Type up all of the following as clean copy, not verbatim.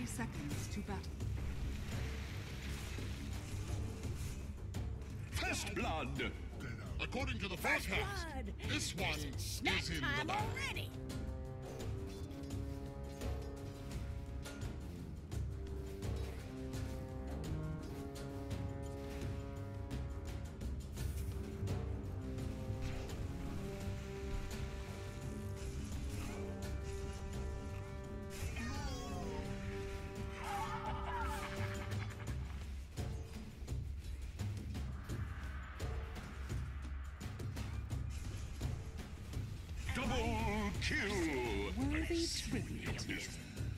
30 seconds to battle. First blood! According to the forecast, this one is in the bag. Already. Double kill! Worthy tribute.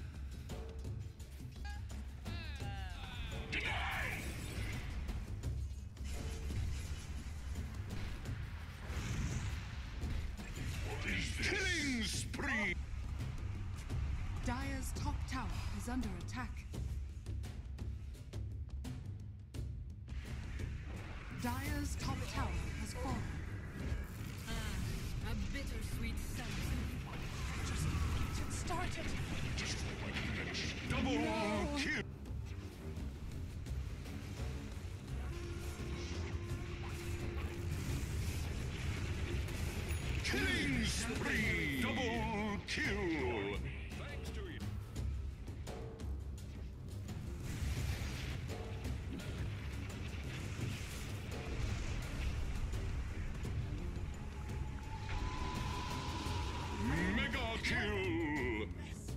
Killing spree! Dire's top tower is under attack. Dire's top tower has fallen. A bittersweet sense. Just get started. Double kill! Killing spree! Double kill! Thanks to you. Mega kill!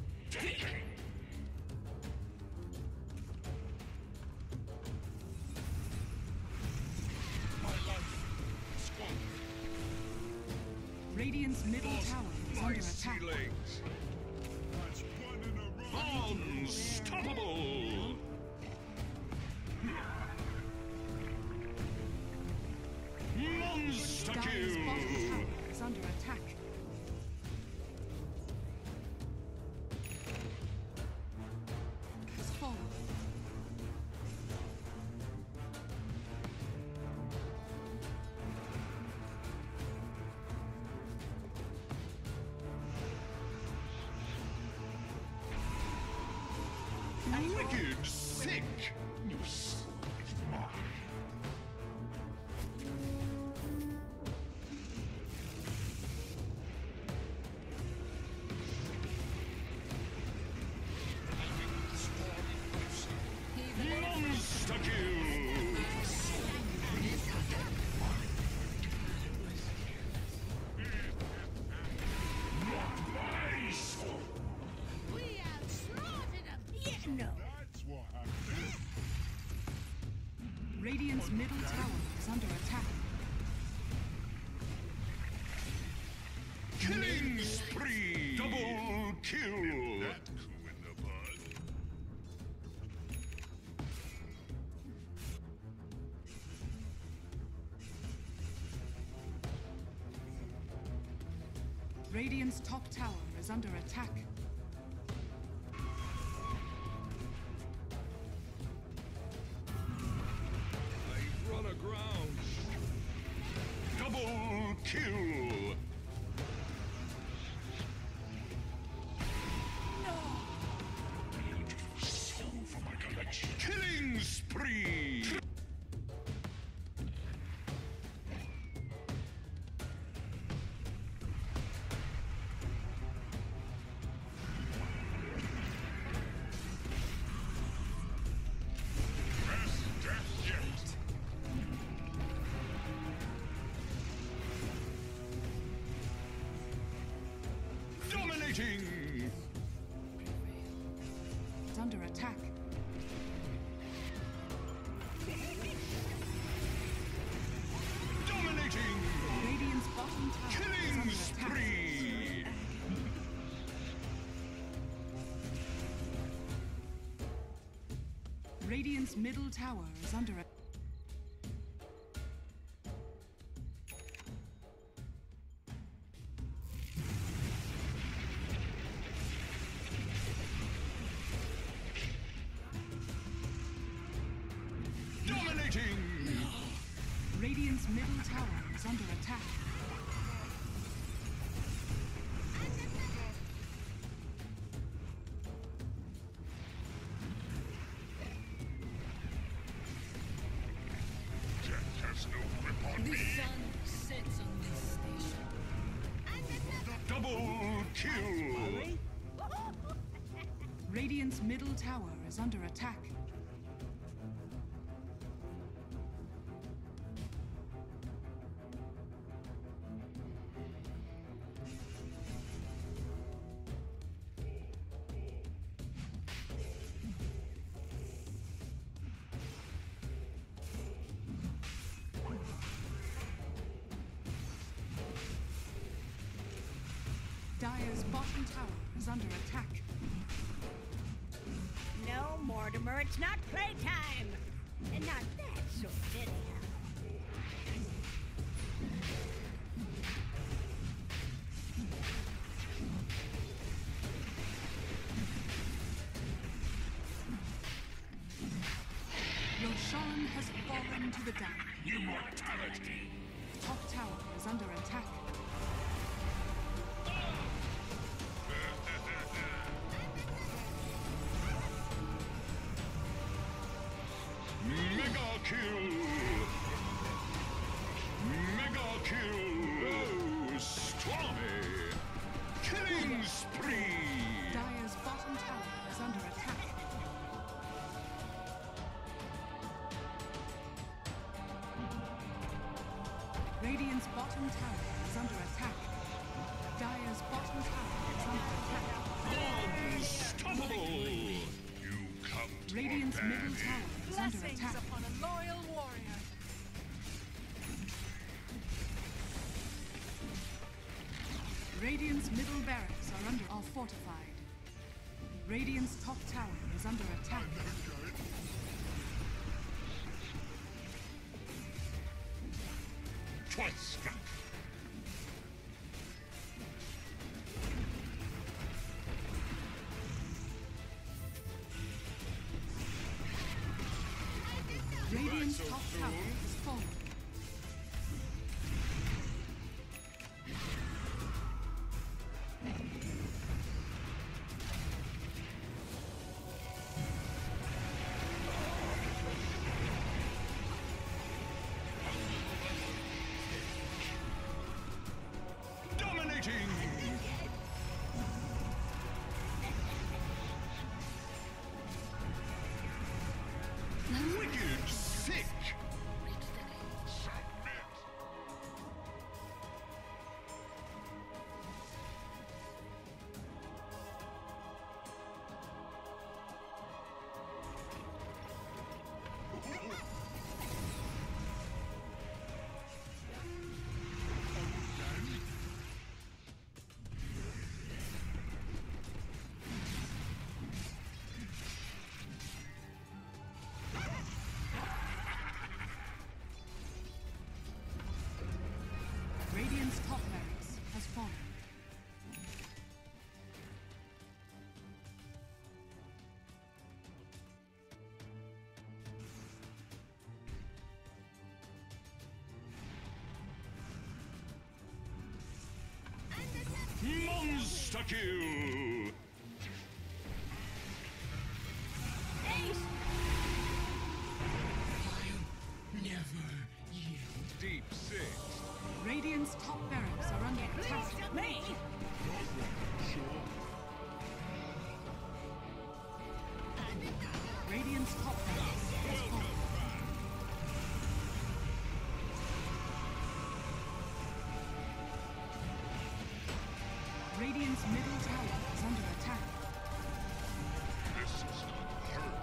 My life squandered. Radiant's middle tower is under attack. Legs. That's one in a row. Unstoppable! Monster Dire's bottom kill! tower is under attack. Has fallen. Wicked sick! You sick mark. Monster kill! Not my soul! We have slaughtered them. Yeah, no. That's what happened. Radiant's middle tower is under attack. Killing spree! Double kill! That coup in the bud. Radiant's top tower is under attack. They've run aground. Double kill! Soul for my collection. Killing spree! Best death yet. Dominating! It's under attack. Dominating! Radiant's bottom tower is Killing under attack. spree! Radiant's middle tower is under attack. Dominating! Radiant's middle tower is under attack. The sun sets on this station. Double kill. Radiant's middle tower is under attack. Dire's bottom tower is under attack. No, Mortimer, it's not playtime. And not that sort, anyhow. Roshan has fallen to the down. Immortality. Top tower is under attack. Mega kill. Mega kill. Oh, stormy. Killing spree. Dire's bottom tower is under attack. Radiant's bottom tower is under attack. Dire's bottom tower is under attack. Unstoppable. You come to Radiant's a bad middle end. tower is under Blessings attack. upon a loyal warrior. Radiant's middle barracks are fortified. Radiant's top tower is under attack. Twice struck. Radiant's so top soon? tower is fallen. Dominating. Wicked sick. Submit. Radiant's top barracks has fallen. Monster kill. Deep six. Radiant's top barracks are under attack. Me? Radiant's top barracks has fallen. Radiant's middle tower is under attack. This is not hurt.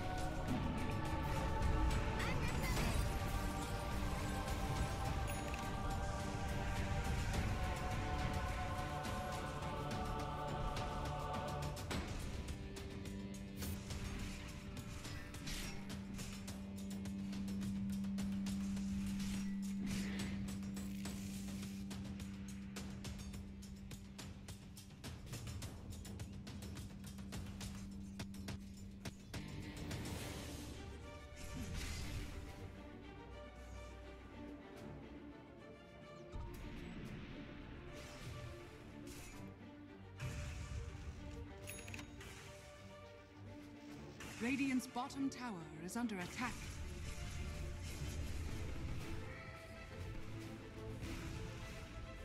Radiant's bottom tower is under attack.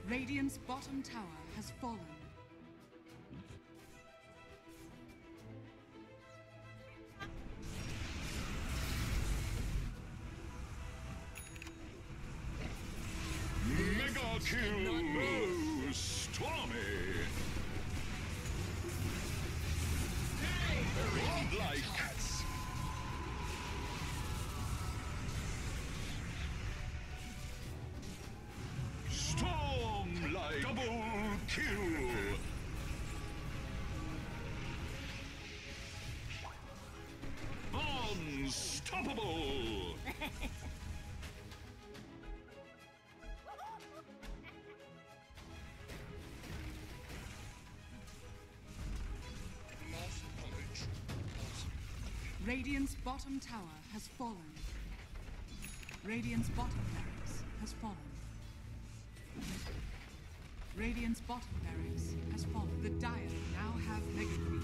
Radiant's bottom tower has fallen. Mega kill! Stormy! Godlike! Storm-like! Double kill! Unstoppable! Lost knowledge. Radiant's bottom tower has fallen. Radiant's bottom barracks has fallen. Radiant's bottom barracks has fallen. The Dire now have Mega Creep.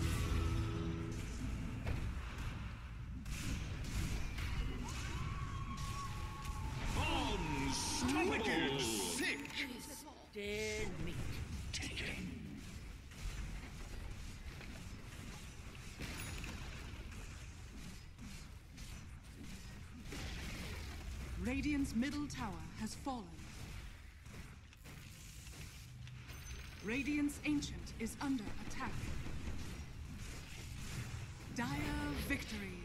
Unstoppable! Sick! Dead meat. Radiant's middle tower has fallen. Radiant's Ancient is under attack. Dire victory.